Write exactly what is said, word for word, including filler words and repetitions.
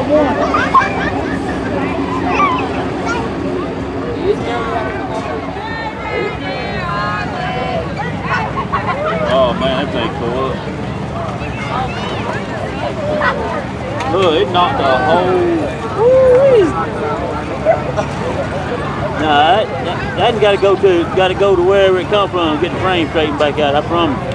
Oh man, that thing cool. Look, it knocked a whole. Nah, that, that, that got to go to got to go to wherever it come from. Get the frame straightened back out. I promise.